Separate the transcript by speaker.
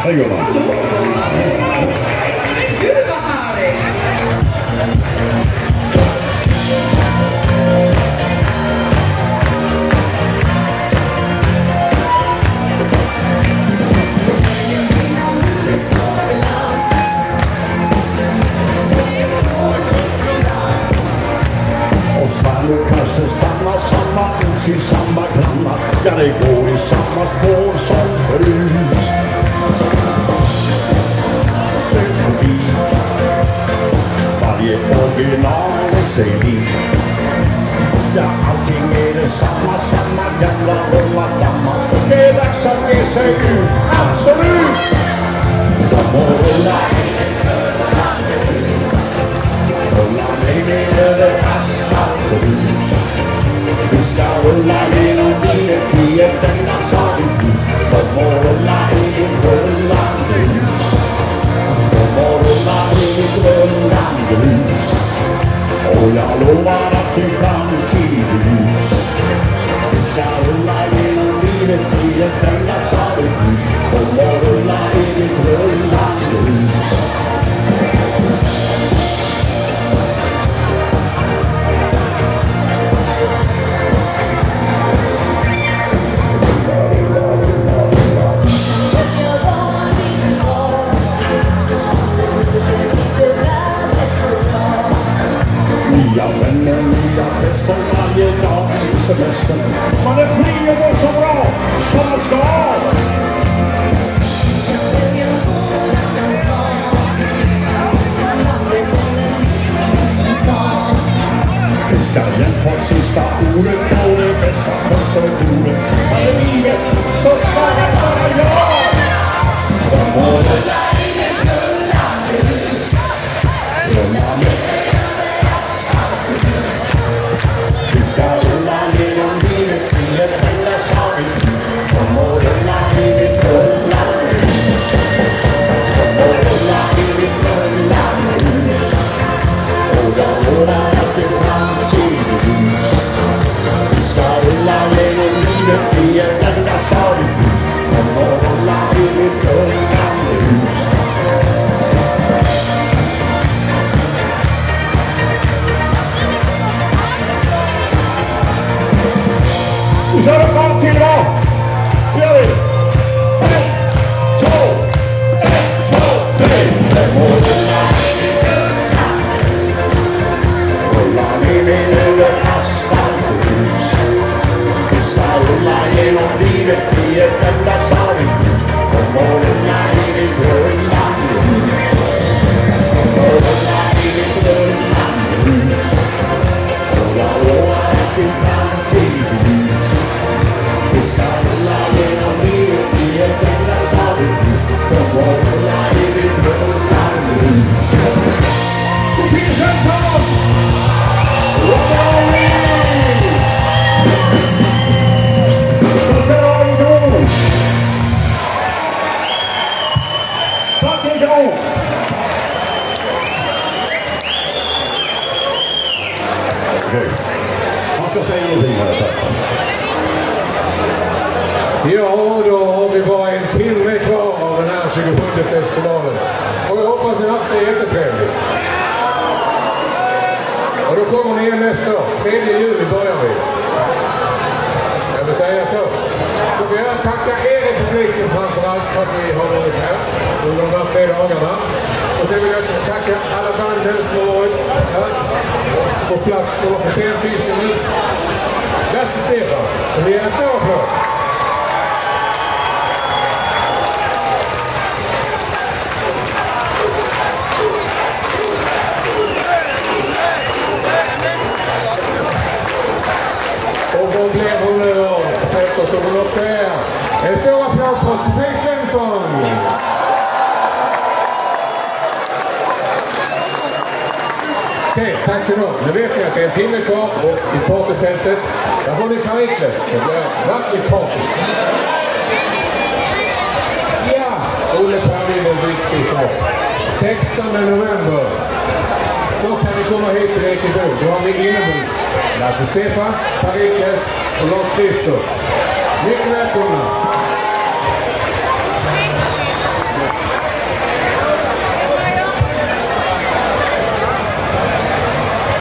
Speaker 1: Hej gumman.
Speaker 2: Gud vad härligt.
Speaker 1: Nu kanske stannar samma hus i samma grannar. Ja, det går i samma spår som förut. Varje original är sig lik. Ja, allting är det samma, samma gamla rummadamma. Det är dags att ge sig ut, absolut. De må rulla in ett rullande hus. Rulla mig med över asfalthus. Vi ska rulla genom livet i ett enda saligt hus. De må rulla in ett rullande hus. De må rulla in ett rullande hus. Och jag lovar att i framtiden hus. Vi ska rulla genom livet i ett enda saligt hus. De må rulla in ett rullande hus. Nya vänner, nya fester varje dag i semestern. Man är fri och går så bra som det ska. Fiskarien får sista ordet och det bästa första ordet. Vad är livet så ska det vara jag. De må rulla in ett rullande hus. Rulla med vi kör ett varv till då. Det gör vi. 1, 2, 1, 2, 3. Det må rulla ner med över asfalthus. Vi ska rulla genom livet i ett enda saligt hus. Det må rulla in i ett rullande hus. Det må rulla in i ett rullande hus. Och jag lovar att i framtiden hus. Vi ska rulla genom livet i ett enda saligt hus. De må rulla in i ett rullande hus. Så finns en sån! Då ska jag ha igång! Tack igång! Okej, man ska säga någonting här, tack.
Speaker 3: Ja, då har vi bara en timme kvar av den här 27:e festivalen. Och jag hoppas ni har haft det jättetrevligt. Och då kommer ni igen nästa år. 3 juli börjar vi. Jag vill säga så. Då vill jag tacka er i publiken framförallt för att ni har varit här under de här 3 dagarna. Och sen vill jag tacka alla banden som har varit här på plats och på scenfysen nu. Lasse Stefans, som vi är stor på. Och vad blev hon nu då? Eftersom hon också är. En stor applåd för Sofie Svensson. Okej, tack så mycket. Nu vet ni att det är en timme kvar och i partytältet, där har ni Perikles. Det blir verkligt party. Ja, Olle Perlin och viktig sak. 16 november. Då kan ni komma hit till Ekebo. Då har vi inomhus Lasse Stefans, Perikles och Lars Christos. Mycket välkomna!